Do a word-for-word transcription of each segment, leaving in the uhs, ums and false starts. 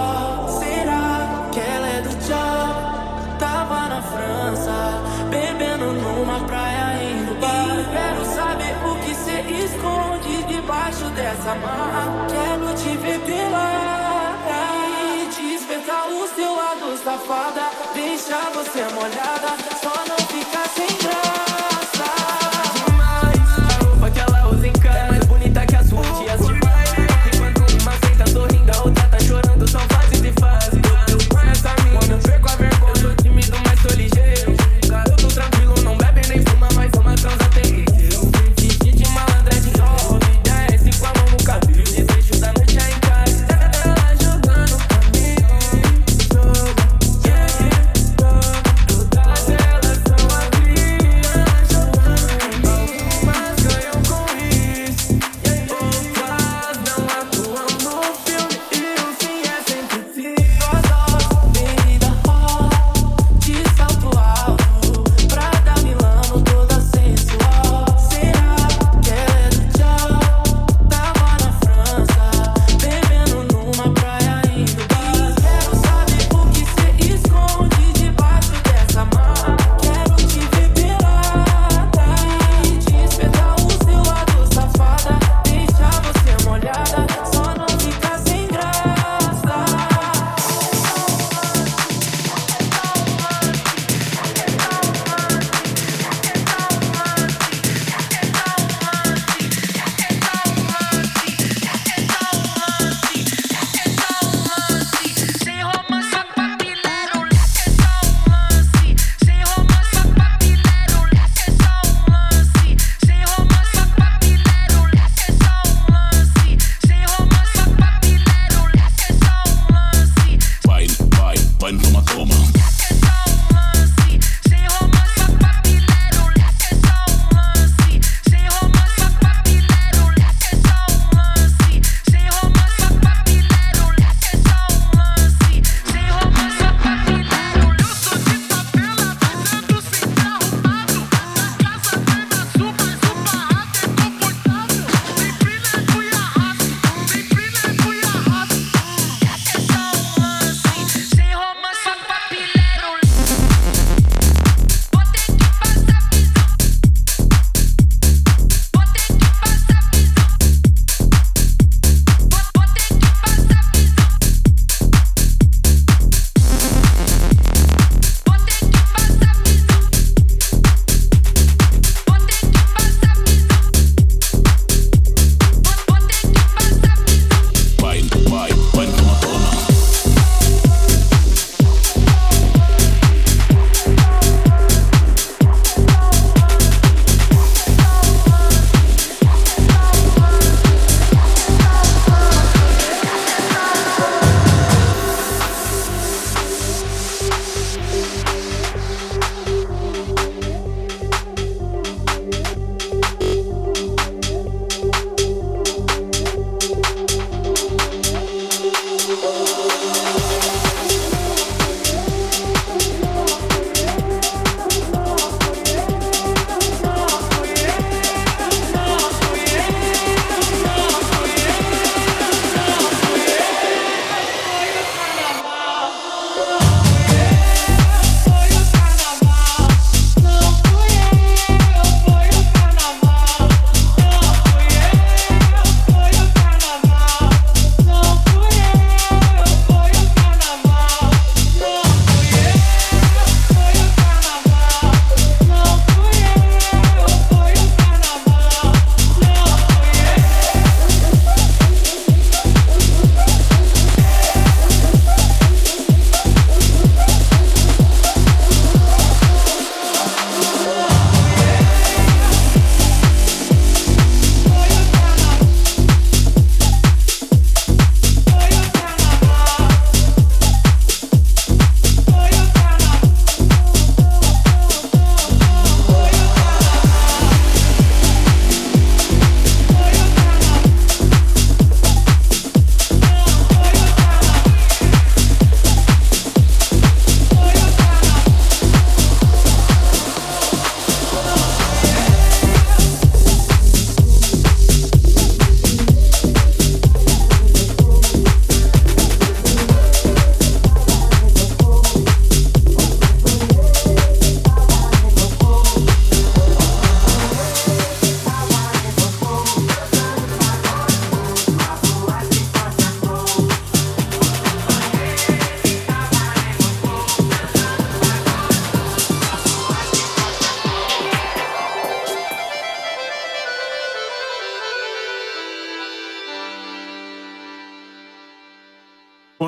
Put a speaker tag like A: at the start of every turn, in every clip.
A: Será que ela é do tchau? Tava na França, bebendo numa praia em Dubai. Quero saber o que cê esconde debaixo dessa marra. Quero te ver pela e despertar o seu lado safada. Deixar você molhada, só não ficar sem graça. Demais, a roupa que ela usa em casa é mais bonita que as suas dias demais. Enquanto uma cê tá sorrindo, a outra tá chorando, são fases e fases. Eu conheço a mim, quando eu perco a vergonha, eu sou tímido, mas sou ligeiro. Garoto tranquilo, não bebe nem fuma, mas uma transa tem que ter. Eu fui vestir de malandrete, jovem, desce com a mão no cabelo. Desejo da noite aí em casa, ela jogando pra mim. Jogo, yeah, yeah, jogo. Todas elas são as minhas.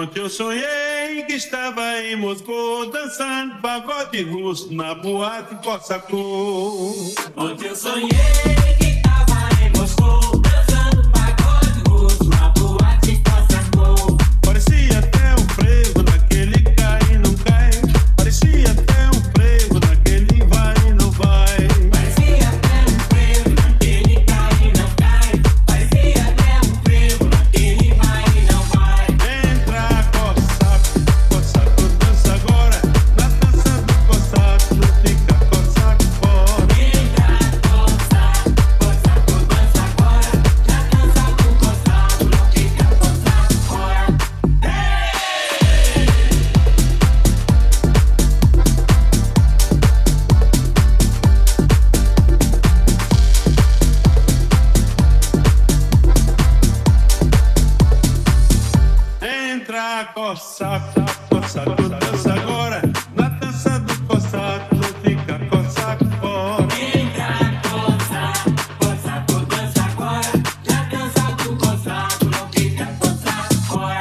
B: Ontem eu sonhei que estava em Moscou dançando pagode russo na boate Cossacô.
A: Ontem eu sonhei que estava em Moscou dançando pagode russo na boate Cossacô.
B: Parecia até um frevo naquele cai e não cai. Parecia até um frevo naquele vai e não vai.
A: Parecia até um frevo naquele cai e não cai. Parecia até um frevo naquele vai e não vai.
B: Entra, Cossaco, Cossaco, dança agora. Na dança do Cossaco, não fica Cossaco fora.
A: Entra, Cossaco, Cossaco, dança agora. Na dança do Cossaco, não fica Cossaco fora.
B: Entra, Cossaco, Cossaco, dança agora. Na dança do Cossaco, não fica Cossaco fora.
A: Entra, Cossaco, Cossaco, dança agora. Na dança do Cossaco, não fica Cossaco fora.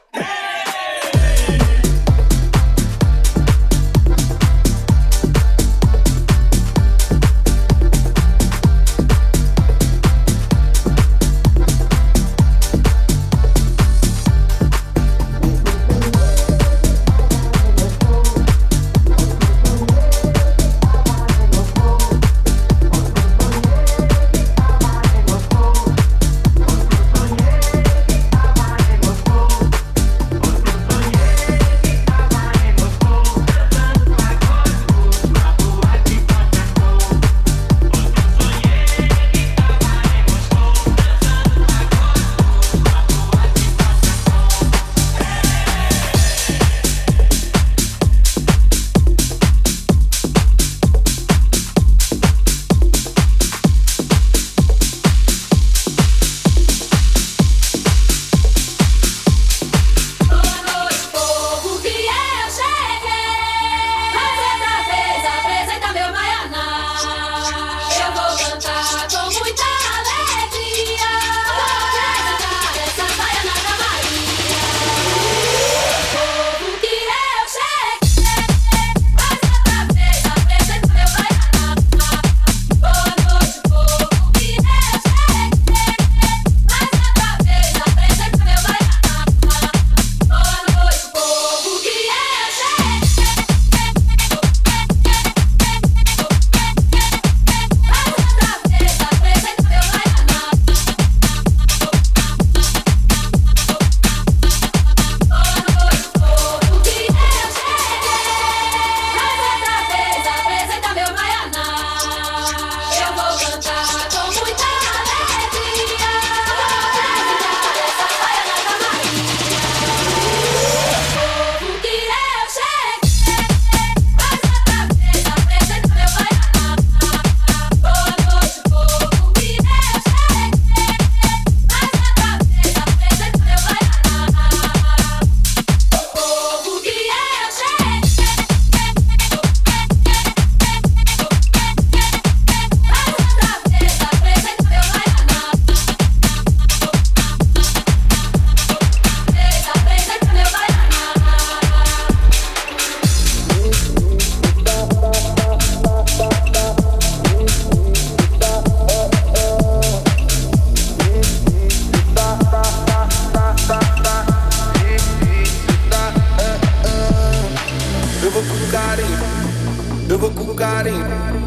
C: Eu vou com carinho,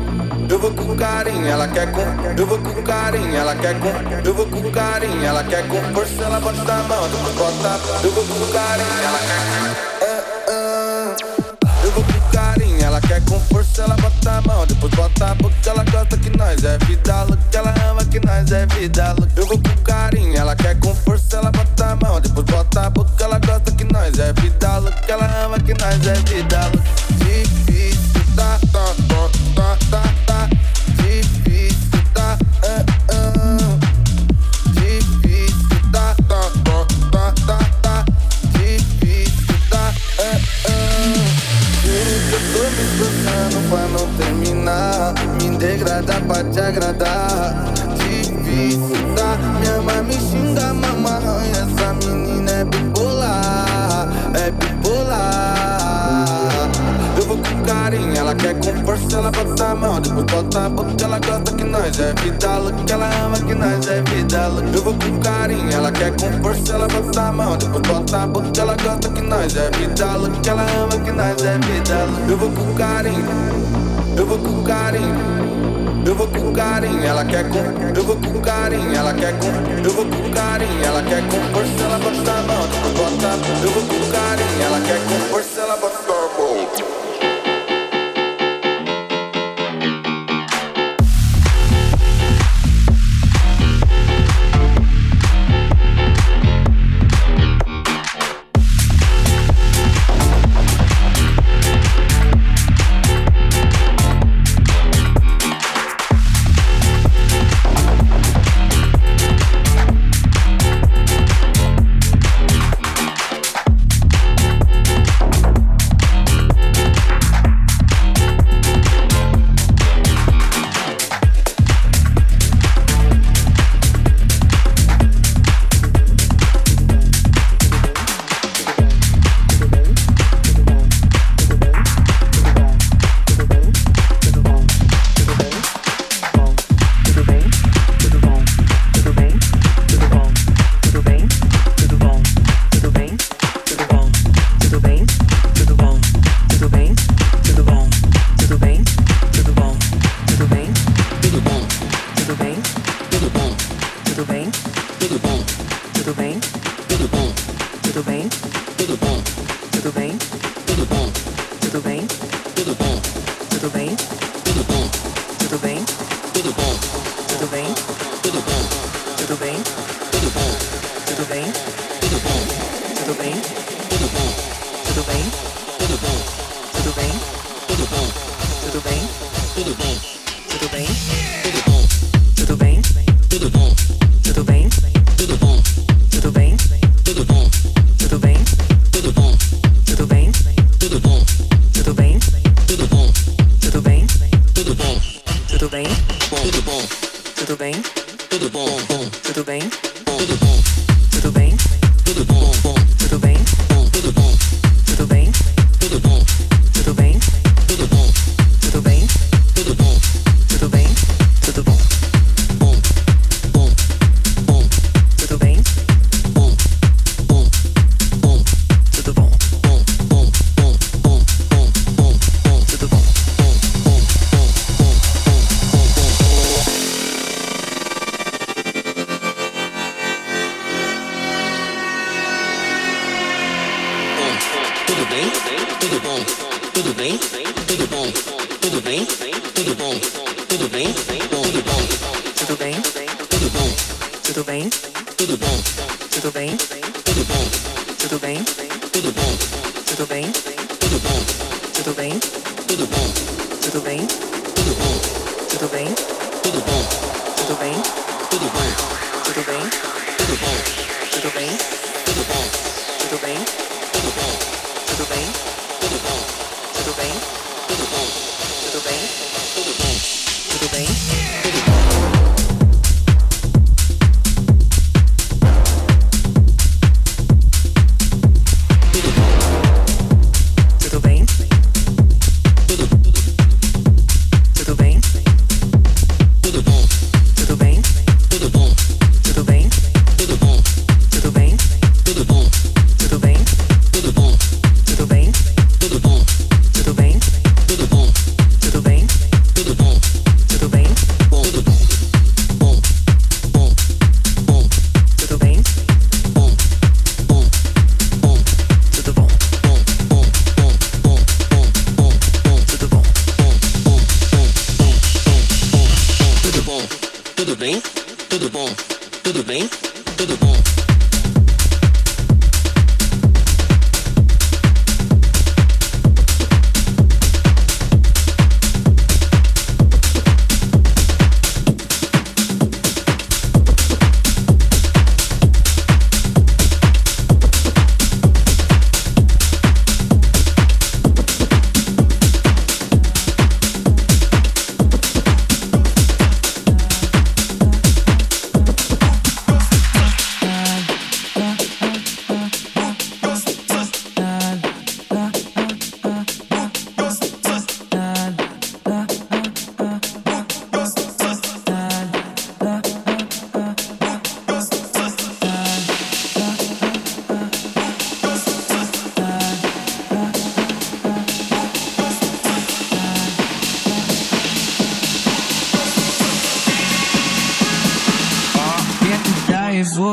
C: eu vou com carinho, ela quer com. Eu vou com carinho, ela quer com. Eu vou com carinho, ela quer com força, ela bota a mão, depois bota. Eu vou com carinho, ela quer. Uh, uh. Eu vou com carinho, ela quer com força, ela bota a mão, depois bota. Porque ela gosta que nós é vida louca, ela ama que nós é vida louca. Eu vou com carinho, ela quer com força, ela bota a mão, depois bota. Porque ela gosta que nós é vida louca, ela ama que nós é vida louca. Difícil, tá, tá, tá, tá, tá, tá. Difícil, tá, uh, uh. Difícil, tá, tá, tá, tá, tá, tá. Difícil, tá, uh, uh. Juro que eu tô me esforçando pra não terminar, me degradar pra te agradar. Difícil, tá? Minha mãe me xinga, mamãe, essa menina é bipolar. ela. Eu vou com carinho, ela quer com força, ela bota a mão, depois bota a boca, ela gosta que nós é vida louca, ela ama que nós é vida louca. Eu vou com carinho, ela quer com força, ela bota a mão, depois bota a boca, ela gosta que nós é vida louca, ela ama que nós é vida louca. Eu vou com carinho, eu vou com carinho. Eu vou com carinho, ela quer com. Eu vou com carinho, ela quer com. Eu vou com carinho, ela quer com força, ela bota a mão, depois bota. Eu vou com carinho, ela quer com força, ela bota a mão.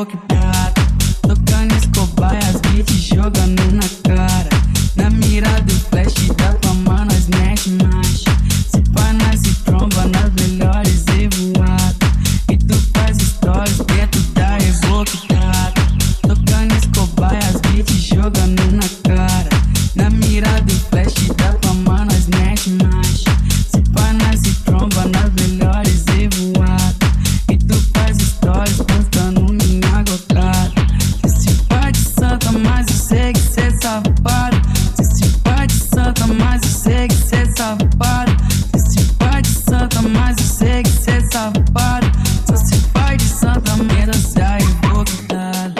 D: vou quebrar. Tocando Escobar, as beats jogando na cara. Na mira do flash da fama nós mete marcha. Se pá nós se tromba nas melhores e voada. E tu faz stories dentro da Evoquitada. Tocando Escobar, as beats jogando na cara. Na mira do flash da fama nós mete marcha. Se pá nós se tromba nas melhores e voada. E tu faz stories postando minha gocada. Se pá de santa, mas eu sei que cê safado. Se pá de santa, mas eu sei que cê safado. Se pá de santa, mas eu sei que cê safado. Só se pá de santa, merda, se a Evoquitada.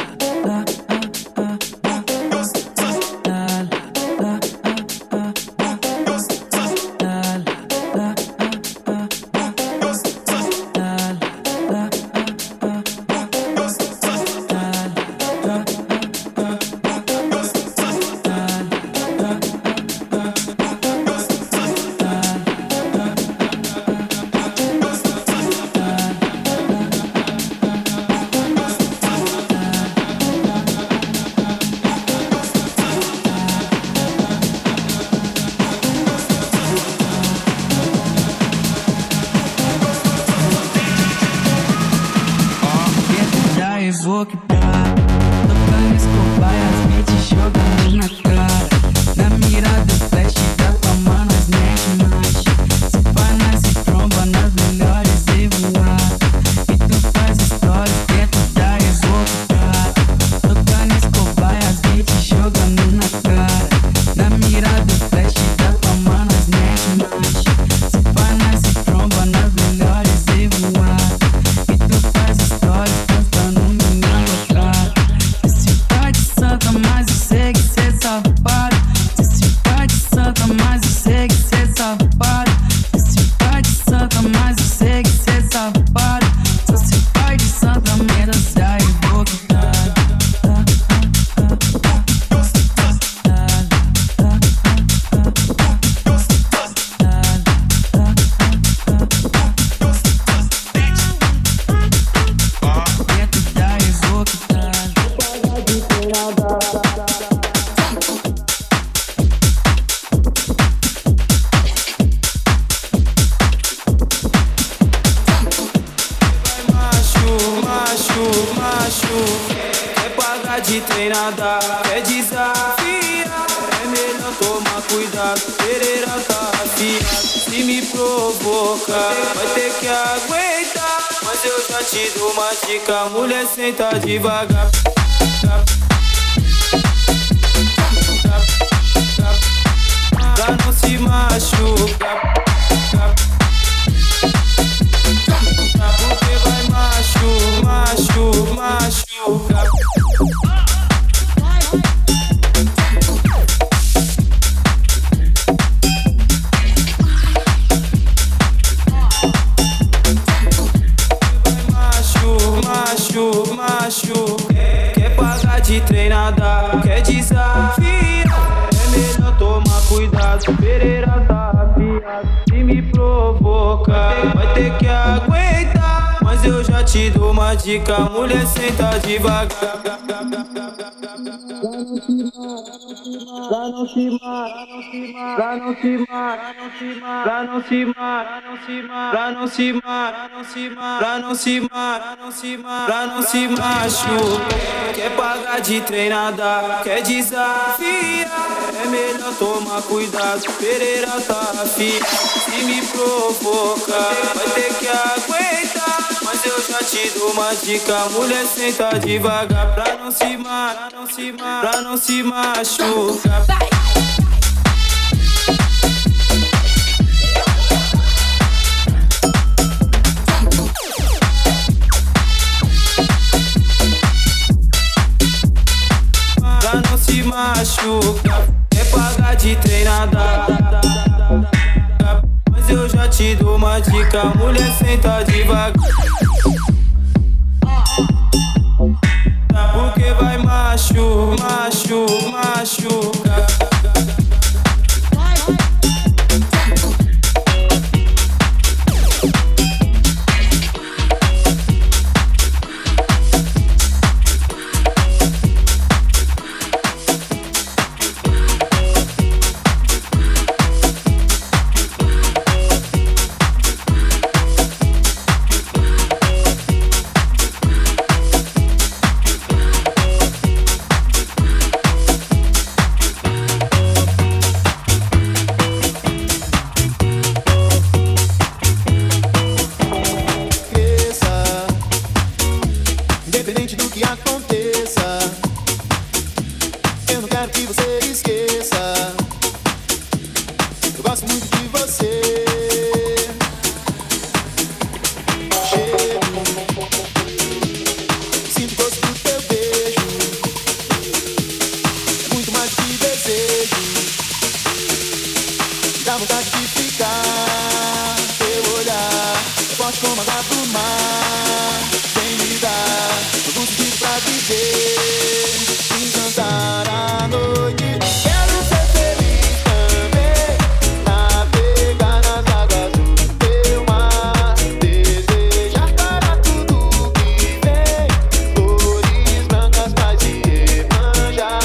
D: Vou quebrar. Tocando Escobar, as beats jogando na cara. Na mira do flash da fama nós mete marcha. Se pá nós se tromba nas melhores e voada. E tu faz stories dentro da Evoquitada. Tocando Escobar, as beats jogando na cara. Na mira do flash da fama nós mete marcha. Se pá nós se tromba nas melhores e voada. E tu faz stories postando minha gocada. Se pá de santa, mas eu sei que cê safado. Se pá de santa, mas eu sei que cê safado. Se pá de santa, mas eu sei que cê safado. Só se pá de santa, merda, se a Evoquitada. Dentro da Evoquitada.
A: Macho, macho, macho, quer pagar de treinada, quer desafiar. É melhor tomar cuidado, Pereira tá afiado. Se me provocar, vai ter que aguentar. Mas eu já te dou uma dica, mulher, senta devagar. Pra não se machucar. Porque vai machu, machu, machucar. Machu, machu, machu, quer pagar de treinada, quer desafiar. É melhor tomar cuidado, Pereira tá afiado. Se me provocar, vai ter que aguentar. Mas eu já te dou uma dica, mulher, senta devagar. Pra não se mar, pra não se mar, pra não se mar, pra não se mar, pra não se mar, pra não se mar, pra não se mar, pra não se machucar. Quer pagar de treinada, quer desafiar. É melhor tomar cuidado, Pereira tá afiado. Se me provocar, vai ter que aguentar. Mas eu já te dou uma dica, mulher, senta devagar. Pra não se mar, pra não se mar, pra não se machucar. Pra não se machucar, quer pagar de treinada. Mas eu já te dou uma dica, mulher, senta devagar. Porque vai machu, machu, machucar.
E: Dá vontade de ficar. Teu olhar é forte como a água do mar. Vem me dar todo sentido pra viver. Encantar a noite. Quero ser feliz também. Navegar nas águas do teu mar. Desejar para tudo que vem. Flores brancas pra te emanjar.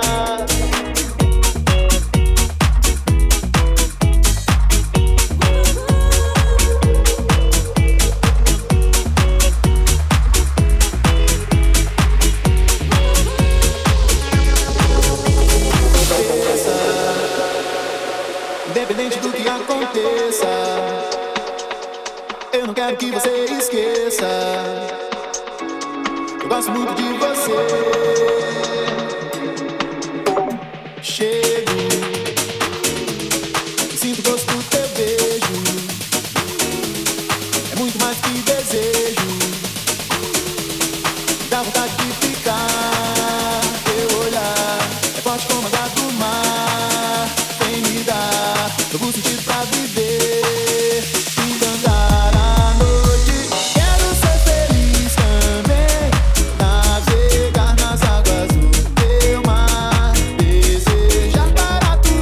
E: Independente do que aconteça, eu não quero que você esqueça. Eu gosto muito de você. Chego e sinto o gosto do teu beijo. É muito mais que desejo. Dá vontade de ficar. Teu olhar é forte como a água do mar. Vem me dar novo sentido pra viver. Encantar a noite. Quero ser feliz também. Navegar nas águas do teu mar. Desejar para tudo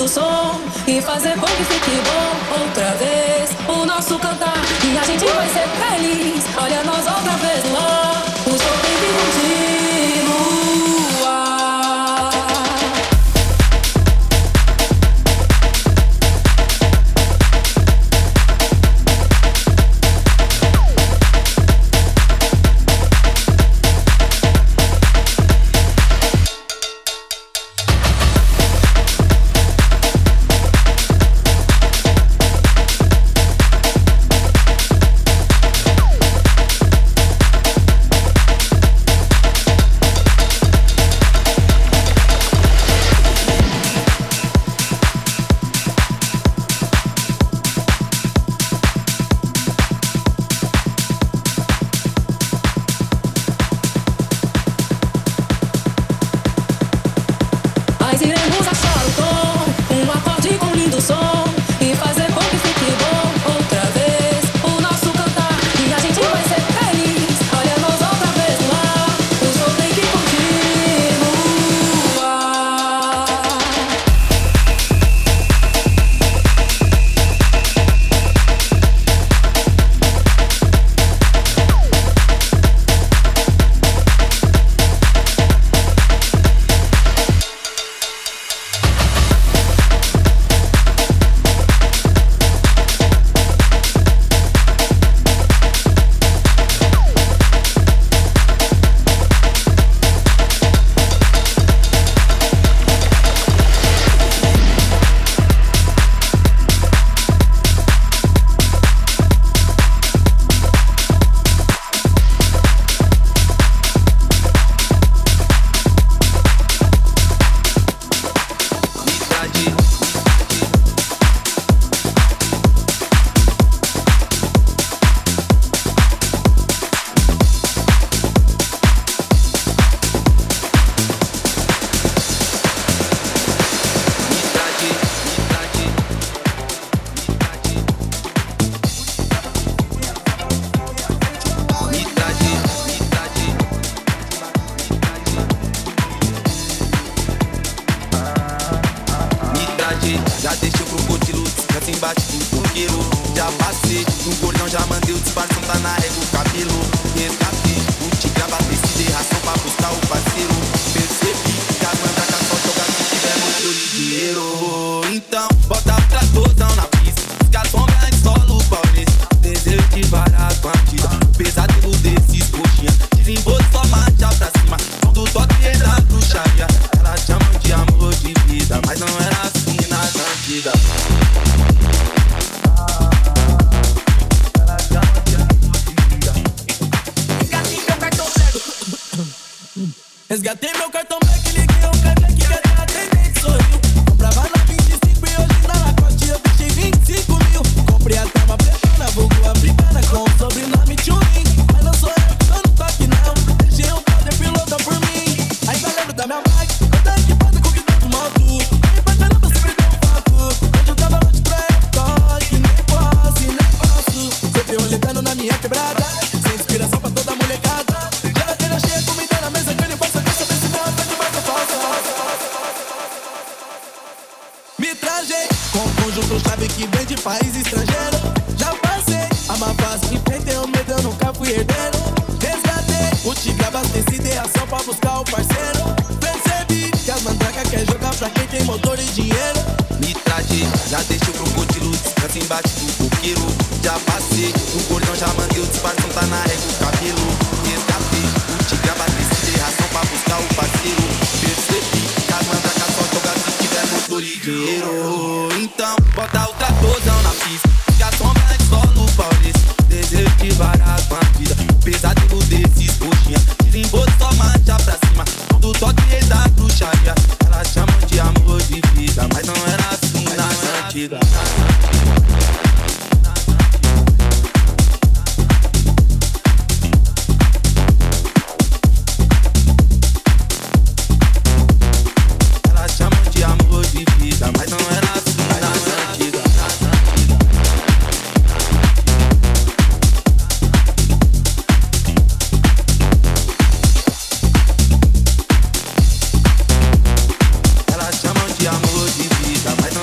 F: lindo som e fazer com que fique bom outra vez o nosso cantar e a gente vai ser feliz. Olha nós outra vez lá, o show tem que continuar.
E: Já deixei o crocodilo, descansa embaixo do coqueiro. Já passei, no cordão já mandei o disfarce, tá na régua o cabelo. Resgatei, o tigre abasteci de ração pra buscar o parceiro. Percebi que as mandacas só jogam se tiver motor e dinheiro. Então, bota o tratorzão na pista, que a sombra em solo paulista. Desejo de varar com a tira, pesadelo desses coxinha. Desembolso só marcha pra cima, som do toque e da bruxaria. Ela chama de amor de vida, mas não era assim nas antigas.
A: Resgatei meu cartão black, liguei o cartão que até atendente sorriu. Comprava na vinte e cinco e hoje na Lacoste eu deixei vinte e cinco mil. Comprei até uma pretona, vulgo africana com o sobrenome Tchurin. Mas não sou eu que tô no toque não, deixei um brother pilota por mim. Aí galera da minha bike, eu tô equipada com o que dá do moto. Nem pra caramba sempre deu um foco. Hoje eu tava longe pra eu toque, nem posso, nem posso. Sempre roletando na minha quebrada, sem inspiração pra toda molecada. Geladeira cheia, comida na mesa, que ele passa a cabeça desse não tá demais, eu faço. Me trajei com um conjunto chave que vem de país estrangeiro. Já passei a má fase, enfrentei o medo, eu nunca fui herdeiro. Resgatei o tigre abastecido e ação pra buscar o parceiro. Percebi que as mandracas quer jogar pra quem tem motor e dinheiro.
E: Me trajei, já deixei o crocodilo, descansa embaixo do coqueiro. Já passei, no cordão já mandei o disfarce, tá na régua o cabelo. Resgatei, o tigre abastecido de ração pra buscar o parceiro. Percebi que as mandacas só jogam se tiver motor e dinheiro. Então, bota o tratorzão na pista, que a sombra é só no paulista. Desejo de varar com a vida, pesadelo desses coxinha. Desembolso só marcha pra cima, do toque e da bruxaria. Elas chamam de amor de vida, mas não era assim nas antigas. Elas chamam de amor de vida, mas não era assim nas antigas. Elas chamam de amor de vida, mas não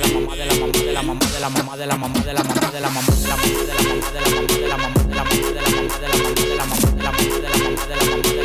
D: mamá de la mamá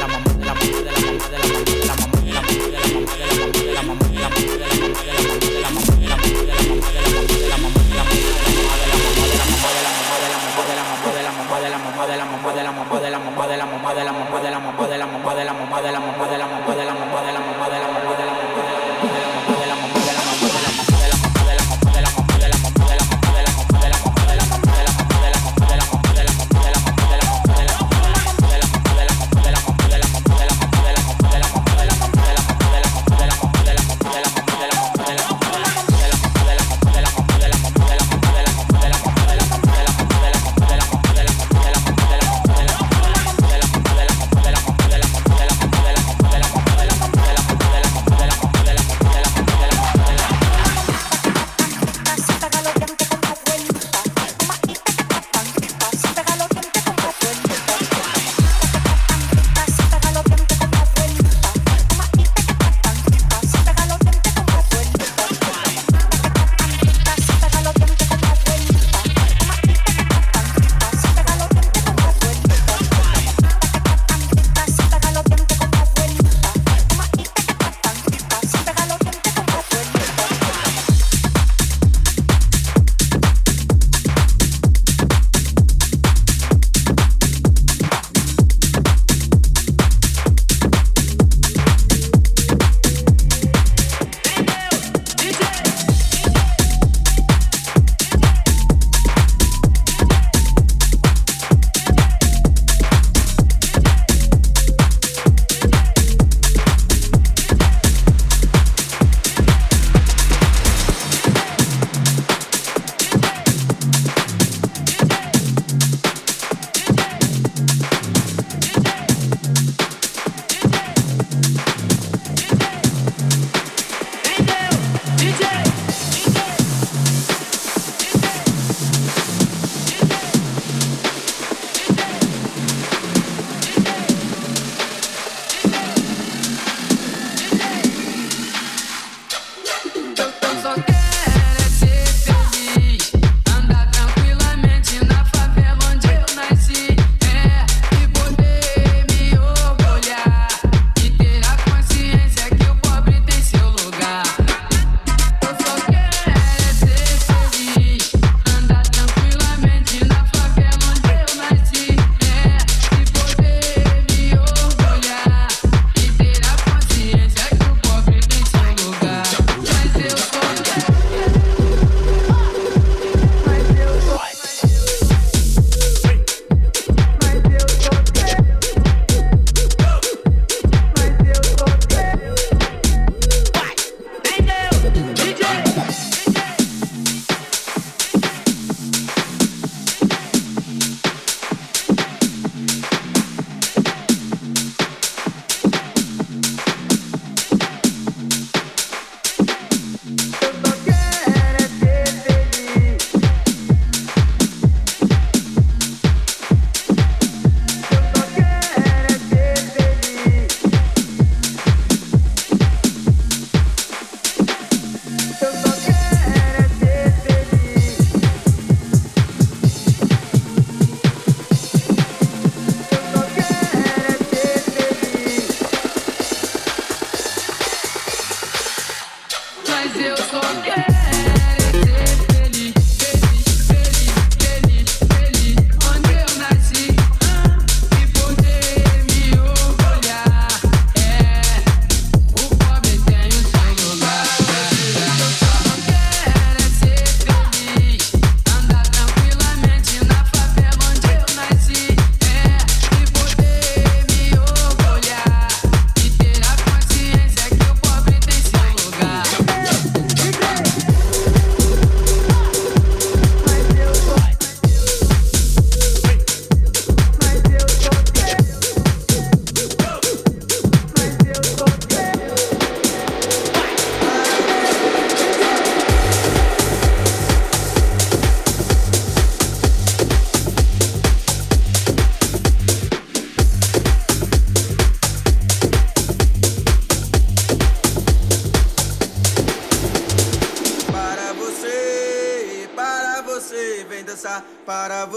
G: para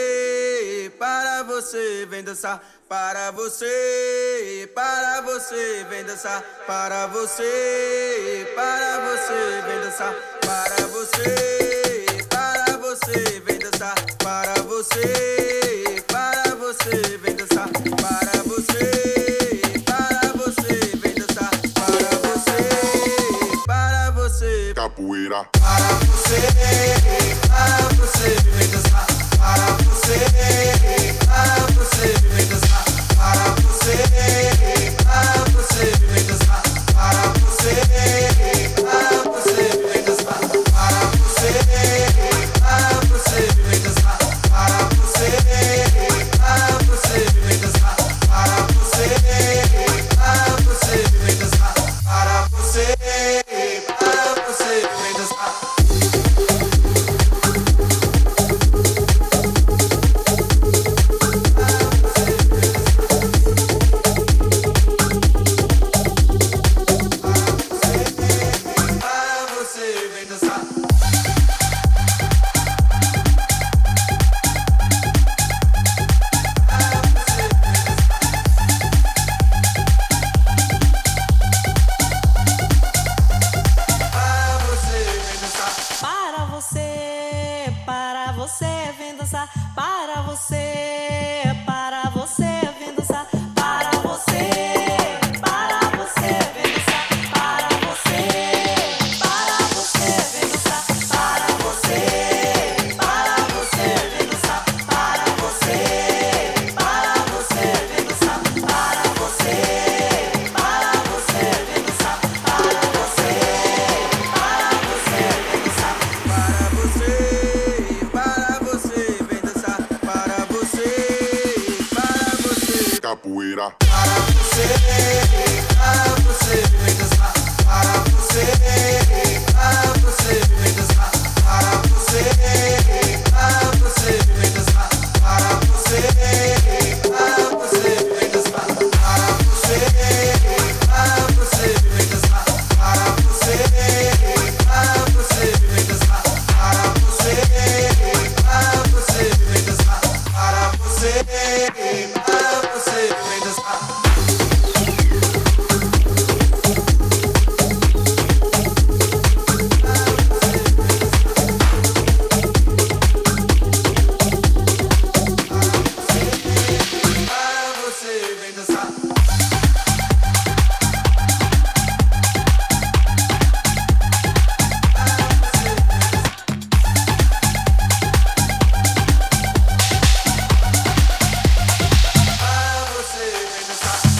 G: você, para você, vem dançar, para você, para você, vem dançar, para você, para você, vem dançar, para você, para você, vem dançar, para você, para você, vem dançar, para você.
H: Capoeira.
C: Para você, para você, vem dançar. Para você, para você, vem dançar. Para você, para você, vem dançar. Para você, para você, vem dançar. Para você, para você, vem dançar. Para você, para você, vem dançar. Para você, para você, vem dançar. Para você, para você, vem dançar.
I: Para você, para você, vem dançar. Para você, para você, vem dançar. Para você, para você, vem dançar. Para você, para você, vem dançar. Para você, para você, vem dançar. Para você, para você, vem dançar. Para você, para você, vem dançar. Para você, para você, vem dançar.
G: Para você, para você, vem dançar. Para você, para você.
H: Capoeira.
C: Para você, para você, vem dançar. Para você, para você, vem dançar. Para você, para você, vem dançar. Para você, para você, vem dançar. Para você, para você, vem dançar. Para você, para você, vem dançar. Para você, para você, vem dançar. Para você, para você, vem dançar. Para você, vem dançar. Para você, vem dançar.